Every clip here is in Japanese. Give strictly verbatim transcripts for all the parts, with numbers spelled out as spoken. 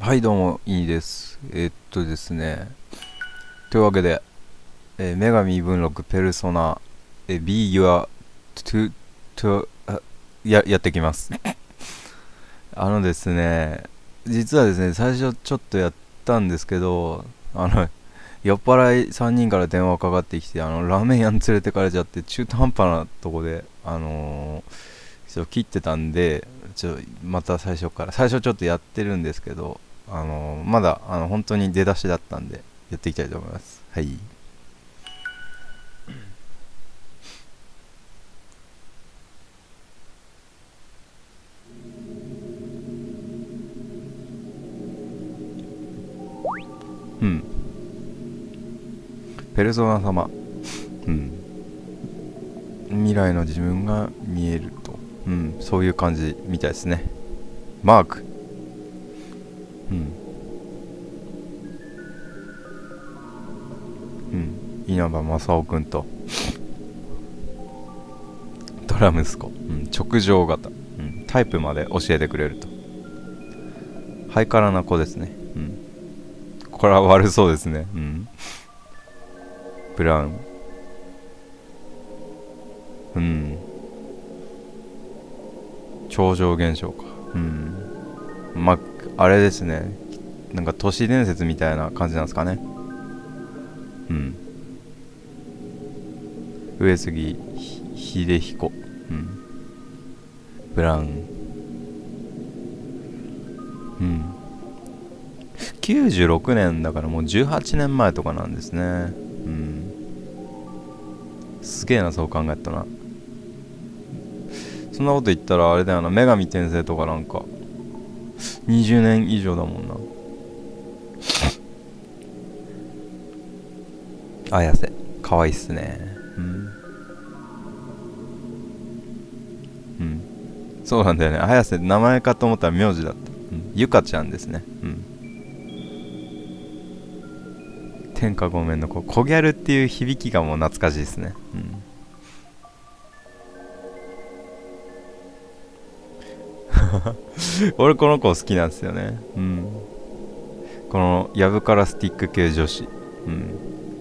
はい、どうも、いいです。えーっとですね。というわけで、えー女神文録ペルソナ、えー Be Your to, to, あや、やってきます。あのですね、実はですね、最初ちょっとやったんですけど、あの、酔っ払いさんにんから電話かかってきて、あの、ラーメン屋に連れてかれちゃって、中途半端なとこで、あのー、ちょっと切ってたんで、ちょ、また最初から、最初ちょっとやってるんですけど、あのーまだ、あの、本当に出だしだったんで、やっていきたいと思います。はい。うん。ペルソナ様。うん。未来の自分が見えると。うん。そういう感じみたいですね。マーク。うん。うん。稲葉正雄くんと、ドラ息子。うん。直情型。うん。タイプまで教えてくれると。ハイカラな子ですね。うん。これは悪そうですね。うん。ブラウン。うん。超常現象か。うん。まあ、あれですね。なんか都市伝説みたいな感じなんですかね。うん。上杉秀彦。うん。ブラウン。うん。きゅうじゅうろくねんだからもうじゅうはちねんまえとかなんですね。うん。すげえな、そう考えたな。そんなこと言ったらあれだよな、女神転生とかなんか、にじゅうねん以上だもんな。綾瀬。かわいいっすね。うん。うん。そうなんだよね。綾瀬、名前かと思ったら名字だった。うん。ゆかちゃんですね。うん。天下ごめんの子。コギャルっていう響きがもう懐かしいですね。うん。俺この子好きなんですよね。うん。このヤブからスティック系女子。うん。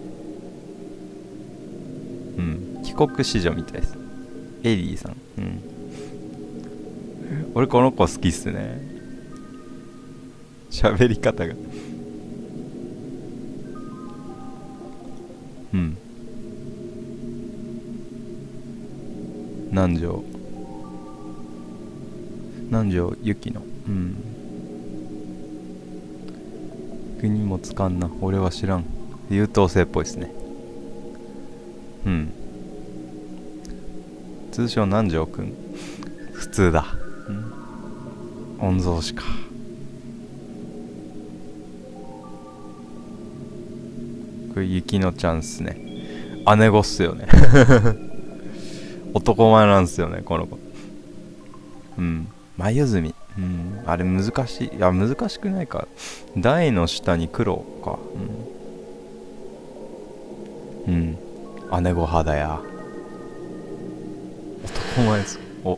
うん。帰国子女みたいです。エリーさん。うん。俺この子好きっすね。喋り方が。うん。南條。南條ゆきの。うん。国もつかんな。俺は知らん。優等生っぽいっすね。うん。通称南條くん。普通だ。うん。御曹司か。これ雪乃ちゃんっすね。姉子っすよね。男前なんすよね、この子。うん。眉墨。うん。あれ難しい。いや、難しくないか。台の下に黒か。うん。うん。姉子肌や。男前です。お。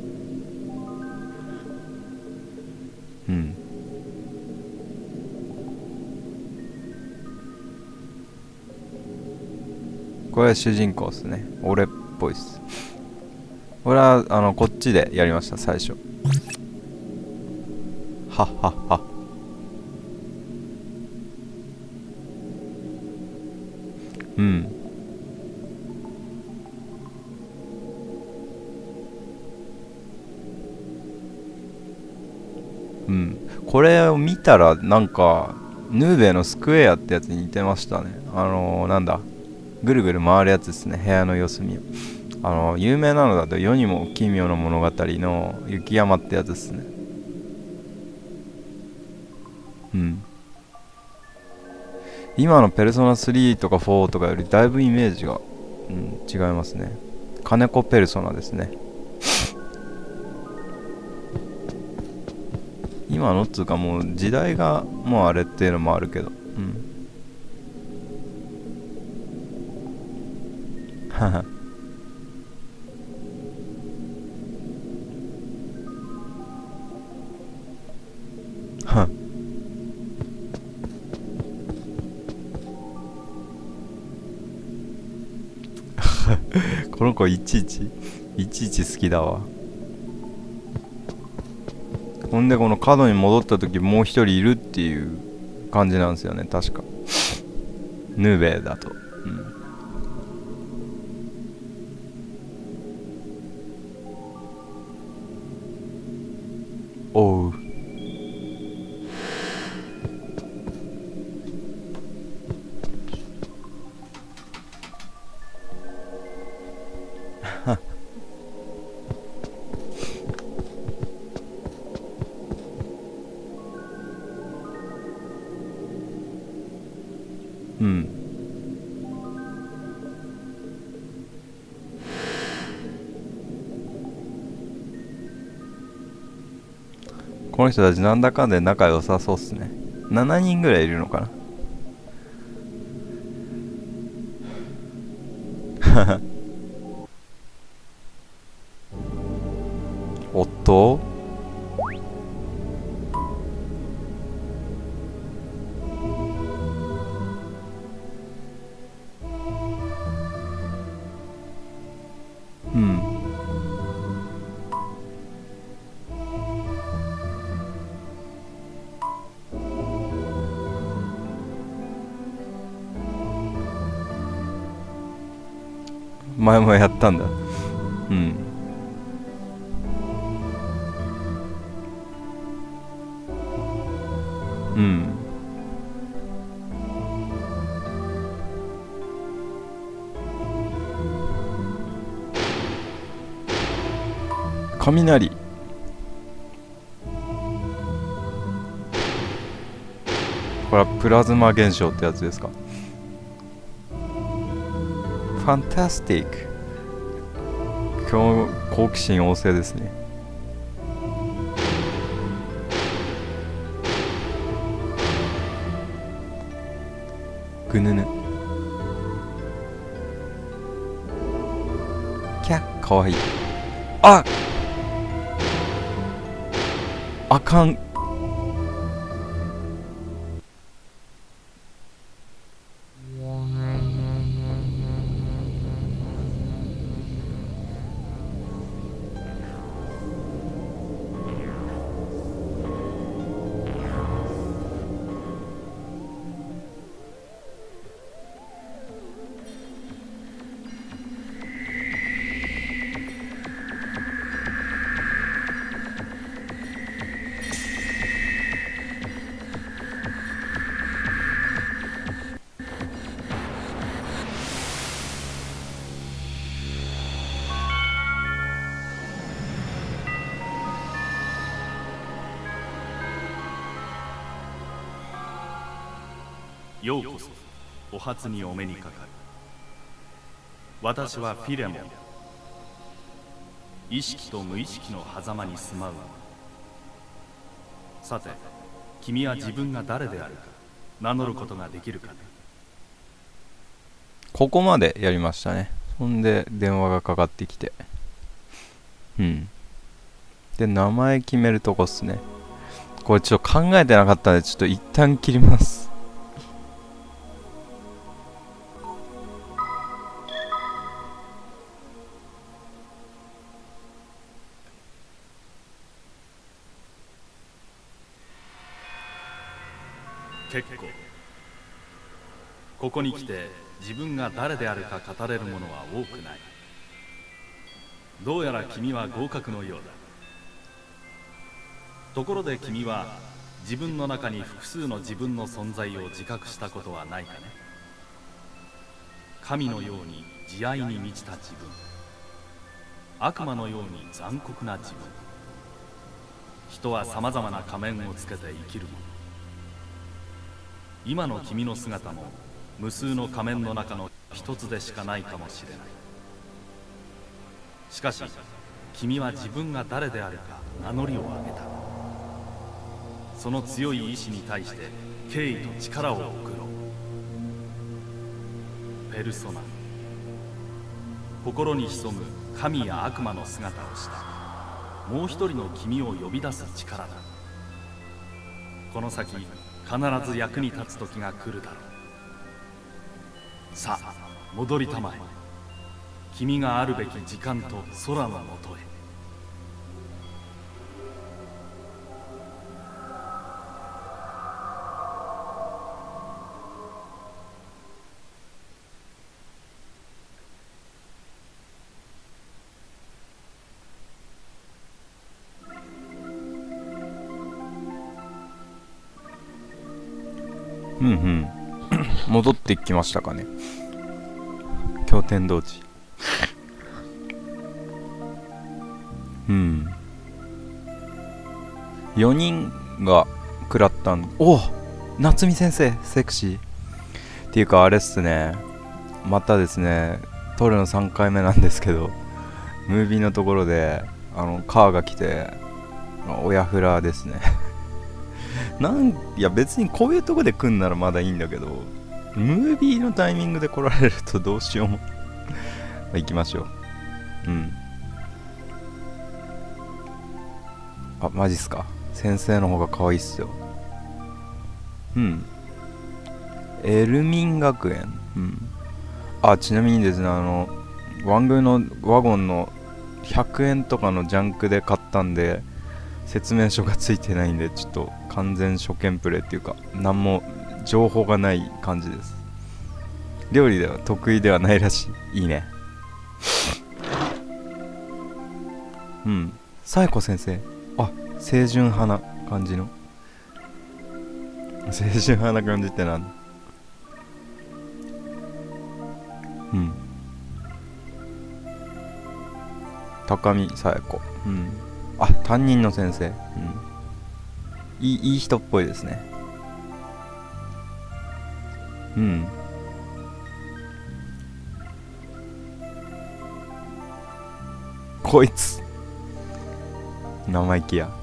うん。これは主人公っすね。俺っぽいっす。俺は、あの、こっちでやりました、最初。はっはっは。うん。うん。これを見たら、なんか、ヌーベのスクエアってやつに似てましたね。あのー、なんだ。ぐるぐる回るやつですね。部屋の四隅を。あのー、有名なのだと世にも奇妙な物語の雪山ってやつですね。うん。今のペルソナスリーとかフォーとかよりだいぶイメージが、うん、違いますね。金子ペルソナですね。今のっつうかもう時代がもうあれっていうのもあるけど。うん。はは。はこの子いちいちいちいち好きだわ。ほんでこの角に戻った時もう一人いるっていう感じなんですよね、確か。ヌーベだと。うん。おう。うん。この人たちなんだかんで仲良さそうっすね。しちにんぐらいいるのかな。おっと、うん。前もやったんだ。うん。うん。雷。これはプラズマ現象ってやつですか。ファンタスティック。今日好奇心旺盛ですね。ぐぬぬ。キャッ、かわいい。あ、あかん。 ようこそお初にお目にかかる。私はフィレモン。意識と無意識の狭間に住まう。さて、君は自分が誰であるか名乗ることができるかね。 ここまでやりましたね。そんで電話がかかってきて、うん。で名前決めるとこっすね。これちょっと考えてなかったんでちょっと一旦切ります。 結構。ここに来て自分が誰であるか語れるものは多くない。どうやら君は合格のようだ。ところで君は自分の中に複数の自分の存在を自覚したことはないかね。神のように慈愛に満ちた自分、悪魔のように残酷な自分。人はさまざまな仮面をつけて生きるもの。今の君の姿も無数の仮面の中の一つでしかないかもしれない。しかし君は自分が誰であるか名乗りを上げた。その強い意志に対して敬意と力を送ろう。ペルソナ、心に潜む神や悪魔の姿をしたもう一人の君を呼び出す力だ。この先必ず役に立つ時が来るだろう。さあ戻りたまえ。 君があるべき時間と空のもとへ。 うんうん戻ってきましたかね。経典同地。うんよにんが食らったん。お夏美先生セクシーっていうかあれっすね。またですね撮るのさんかいめなんですけど、ムービーのところであのカーが来て親フラですねなんいや別にこういうとこで来んならまだいいんだけど、ムービーのタイミングで来られるとどうしようも行きましょう。うんあマジっすか。先生の方が可愛いっすよ。うんエルミン学園。うんあちなみにですね、あのワングのワゴンのひゃくえんとかのジャンクで買ったんで説明書がついてないんで、ちょっと完全初見プレイっていうか何も情報がない感じです。料理では得意ではないらしい。いいねうんサエコ先生、あ清純派な感じの。清純派な感じってなんだ。うん高見サエコ。うんあ担任の先生。うんいいいい人っぽいですね。うんこいつ生意気や。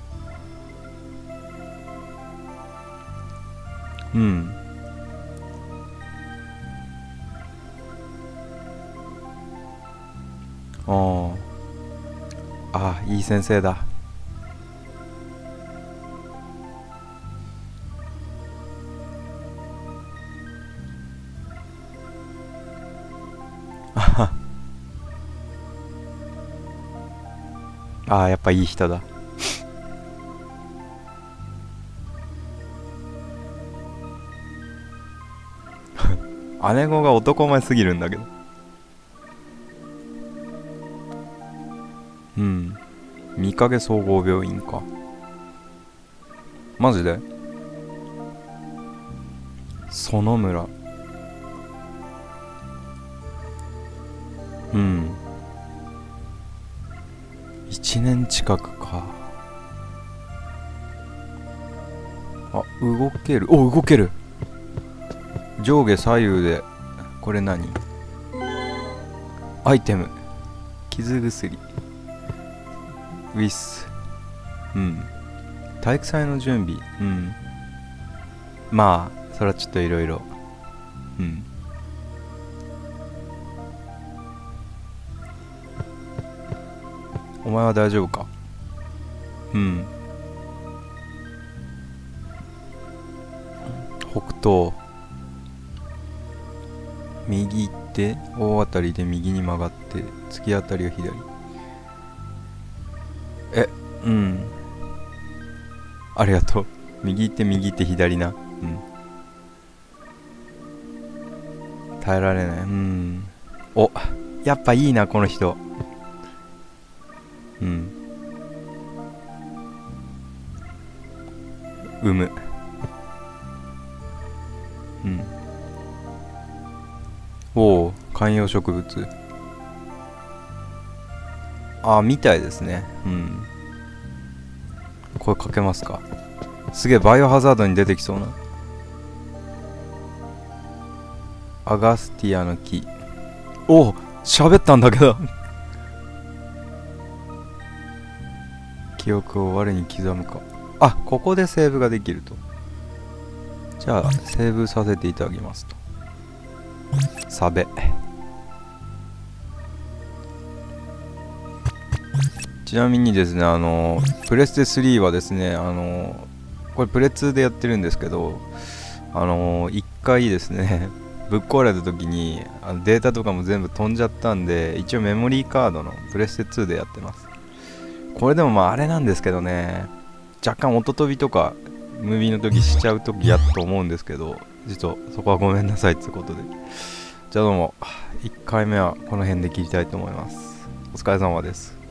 うんああいい先生だ。ああやっぱいい人だ姉子が男前すぎるんだけど。うん見影総合病院か。マジで園村。うんいちねん近くか。あ動ける。お動ける。上下左右で。これ何アイテム傷薬ウィス。うん体育祭の準備。うんまあそれはちょっといろいろ。うんお前は大丈夫か。うん北東右行って大当たりで右に曲がって突き当たりを左。えうんありがとう。右行って右行って左な。うん耐えられない。うんおやっぱいいなこの人。うん産む。うんおお観葉植物。あみたいですね。うん声かけますか。すげえバイオハザードに出てきそうな。アガスティアの木。おお喋ったんだけど記憶を我に刻むか。あここでセーブができると。じゃあセーブさせていただきますと。サベちなみにですねあのプレステスリーはですねあのこれプレツーでやってるんですけどあの一回ですねぶっ壊れた時にあのデータとかも全部飛んじゃったんで、一応メモリーカードのプレステツーでやってます。これでもまああれなんですけどね、若干音飛びとかムービーの時しちゃう時やっと思うんですけど、ちょっとそこはごめんなさいってことで、じゃあどうもいっかいめはこの辺で切りたいと思います。お疲れ様です。